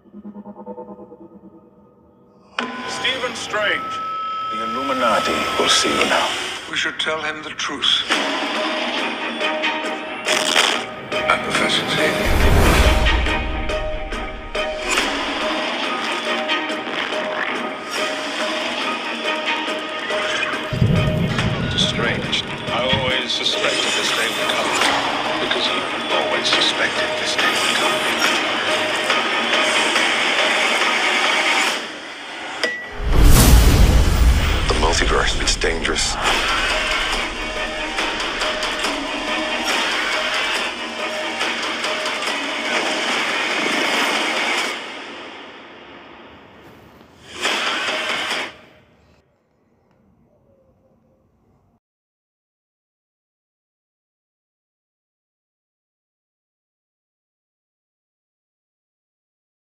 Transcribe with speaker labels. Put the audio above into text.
Speaker 1: Stephen Strange. The Illuminati will see you now.
Speaker 2: We should tell him the truth. I'm Professor Xavier.
Speaker 1: Strange. I always suspected this day would come. Because you always suspected this day would come.
Speaker 2: The multiverse, it's dangerous.